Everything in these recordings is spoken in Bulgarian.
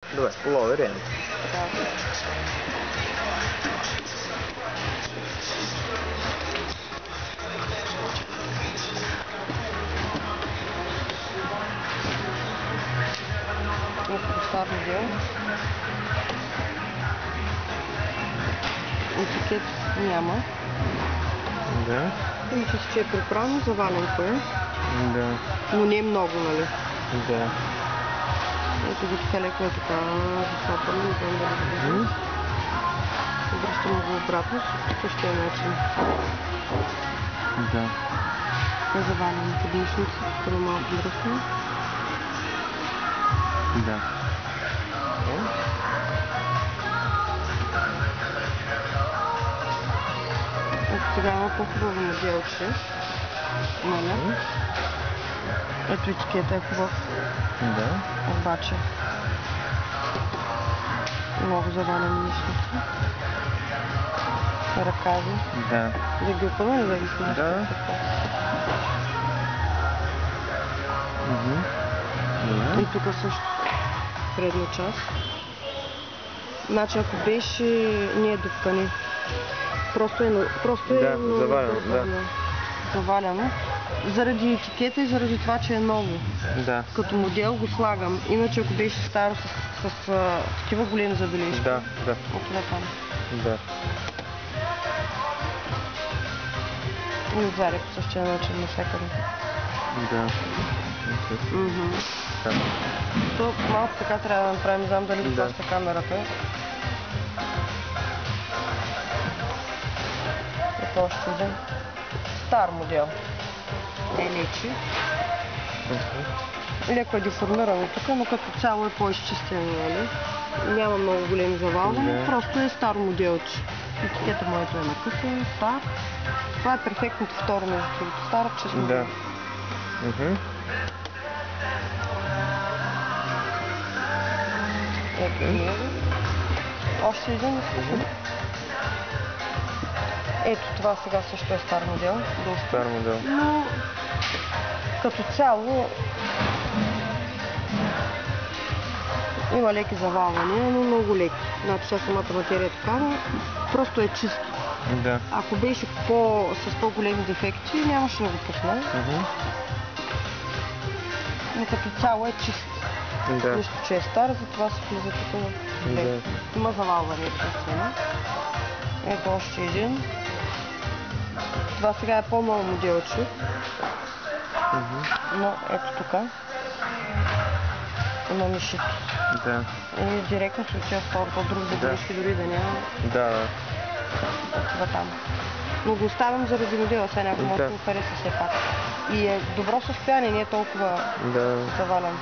Добре, полове рем. Да. Много стар модел. Етикет няма. Да. Мисля, че е приправено, заваленко е. Да. Но не е много, нали? Да. Ето го така леко е така запапано, не знам дали го виждам. Обръщам го обратно по същия начин. Да. Е завалено поднишници, като малко бръсна. Да. Ето сега има по-хубаво моделче. Нали? Ето етикета е хубав. Да. Обаче много завалени нишници. Ръкави. Да. Да ги опъваме, да ги снимаш? Да. И тук също предна част. Значи ако беше, не е дупкани. Просто е Да, завалено, да. Заваляно. Заради етикета и заради това, че е ново. Да. Като модел го слагам. Иначе ако беше старо с такива големи забележки. Да, да. Отива там. Да. И отзади по същия начин навсякъде. Да. Да. То малко така трябва да направим, знам дали го плаща камерата. Ето още един стар модел. Не лечи. Леко е деформирано тук, но като цяло е по-изчистено, нали? Няма много големи завалвания, просто е стар моделче. Етикета моето е накъсан, стар. Това е перфектното второ между другото. Стара чест модел. Да. Ето и него. Още един изкусен. Ето това сега също е стар модел. Стар модел. Но като цяло има леки завалвания, но много леки. Значи сега самата материя е такава, просто е чисто. Да. Ако беше с по-големи дефекти, нямаше да го пусна. Но като цяло е чист. Да. Нищо, че е стар, затова се влиза тук в дефект. Има завалване, естествено. Ето още един. Това сега е по-ново моделче. Но ето тук има мишито. Да. И директно се отива второто, друг забележки дори да няма. Да. Отива там. Но го оставям заради модела, сега някой може да го хареса все пак. И е добро състояние, не е толкова завален.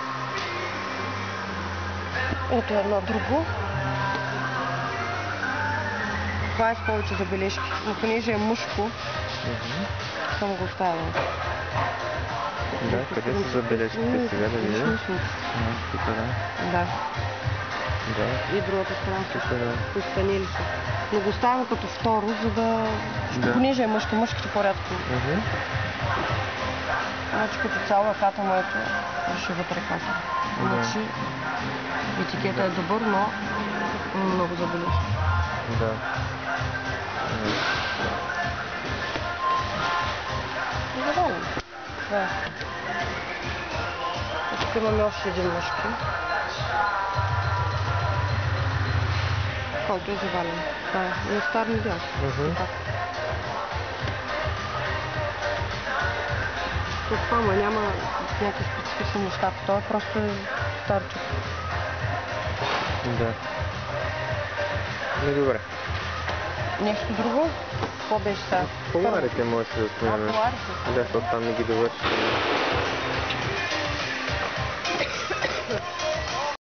Ето едно друго. Това е с повече забележки, но понеже е мъжко, съм го оставила. Да, къде са забележките сега да видим? Тук, да. Да. И другата страна също. Постанили са. Но го оставям като второ, за да... Понеже е мъжко, мъжките по-рядко. Значи като цяло ръката моето ще вътре каса. Значи етикета е добър, но много забележки. Да. Завален. Да. Тук имаме още един мъжки, който е завален. Това е стар модел. Това няма някакви специфични неща. Това просто е старче. Да. Добре. Нещо друго? Какво беше сега? Коларите може да се споменаме. Коларите? Да, защото там не ги довърши.